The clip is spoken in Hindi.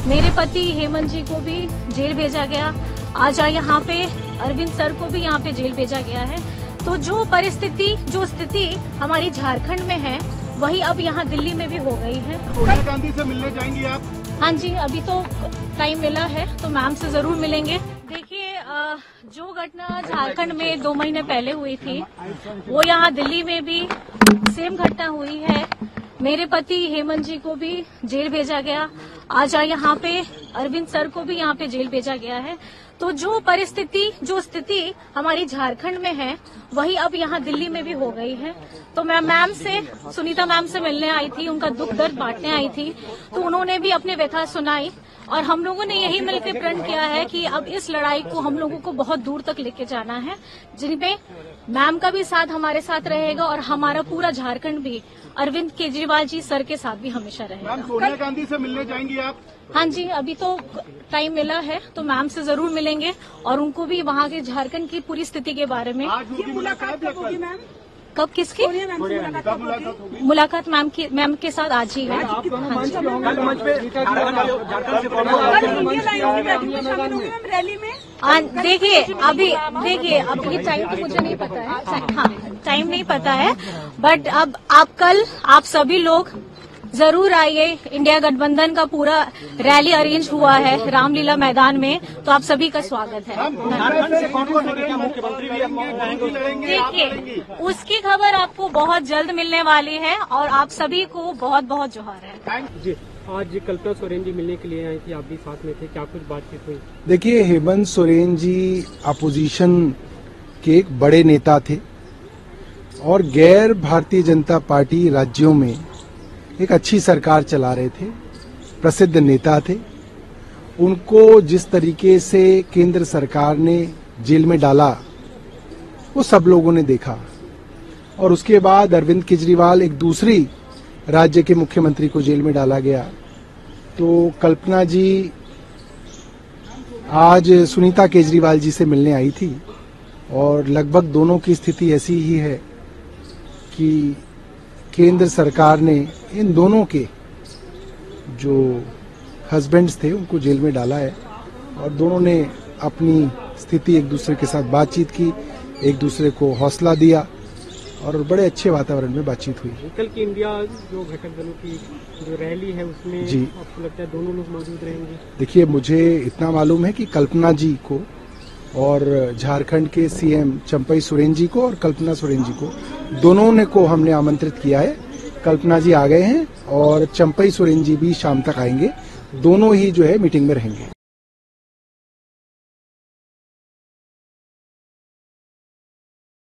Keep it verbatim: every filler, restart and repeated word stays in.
मेरे पति हेमंत जी को भी जेल भेजा गया। आज यहाँ पे अरविंद सर को भी यहाँ पे जेल भेजा गया है। तो जो परिस्थिति जो स्थिति हमारी झारखंड में है वही अब यहाँ दिल्ली में भी हो गई है। सोनिया गांधी से मिलने जाएंगी आप? हाँ जी, अभी तो टाइम मिला है तो मैम से जरूर मिलेंगे। देखिए, जो घटना झारखंड में दो महीने पहले हुई थी वो यहाँ दिल्ली में भी सेम घटना हुई है। मेरे पति हेमंत जी को भी जेल भेजा गया। आज यहाँ पे अरविंद सर को भी यहाँ पे जेल भेजा गया है। तो जो परिस्थिति जो स्थिति हमारी झारखंड में है वही अब यहाँ दिल्ली में भी हो गई है। तो मैं मैम से सुनीता मैम से मिलने आई थी, उनका दुख दर्द बांटने आई थी। तो उन्होंने भी अपनी व्यथा सुनाई और हम लोगों ने यही मिलकर प्रण किया है कि अब इस लड़ाई को हम लोगों को बहुत दूर तक लेके जाना है, जिनपे मैम का भी साथ हमारे साथ रहेगा और हमारा पूरा झारखंड भी अरविंद केजरीवाल जी सर के साथ भी हमेशा रहेगा। मैम, सोनिया गांधी से मिलने जाएंगी आप? हाँ जी, अभी तो टाइम मिला है तो मैम से जरूर मिलेंगे और उनको भी वहाँ के झारखंड की पूरी स्थिति के बारे में। आज उनकी मुलाकात कब होगी मैम? कब किसकी मुलाकात? मैम की मैम के साथ आज ही है। रैली में देखिए अभी देखिए अब ये टाइम तो मुझे नहीं पता है। हाँ, टाइम नहीं पता है, बट अब आप कल आप सभी लोग जरूर आइए। इंडिया गठबंधन का पूरा रैली अरेंज हुआ है रामलीला मैदान में, तो आप सभी का स्वागत है। देखिए, उसकी खबर आपको बहुत जल्द मिलने वाली है और आप सभी को बहुत बहुत जोहार है। जी, आज कल्पना सोरेन जी मिलने के लिए आई थी, आप भी साथ में थे, क्या कुछ बातचीत हुई? देखिए, हेमंत सोरेन जी अपोजिशन के एक बड़े नेता थे और गैर भारतीय जनता पार्टी राज्यों में एक अच्छी सरकार चला रहे थे, प्रसिद्ध नेता थे। उनको जिस तरीके से केंद्र सरकार ने जेल में डाला वो सब लोगों ने देखा और उसके बाद अरविंद केजरीवाल एक दूसरी राज्य के मुख्यमंत्री को जेल में डाला गया। तो कल्पना जी आज सुनीता केजरीवाल जी से मिलने आई थी और लगभग दोनों की स्थिति ऐसी ही है कि केंद्र सरकार ने इन दोनों के जो हस्बैंड्स थे उनको जेल में डाला है और दोनों ने अपनी स्थिति एक दूसरे के साथ बातचीत की, एक दूसरे को हौसला दिया और बड़े अच्छे वातावरण में बातचीत हुई। कल की इंडिया जो घटक दलों की जो रैली है उसमें जी आपको लगता है दोनों लोग मौजूद रहेंगे? देखिए, मुझे इतना मालूम है कि कल्पना जी को और झारखंड के सीएम चंपई सोरेन जी को और कल्पना सोरेन जी को दोनों ने को हमने आमंत्रित किया है। कल्पना जी आ गए हैं और चंपई सोरेन जी भी शाम तक आएंगे। दोनों ही जो है मीटिंग में रहेंगे।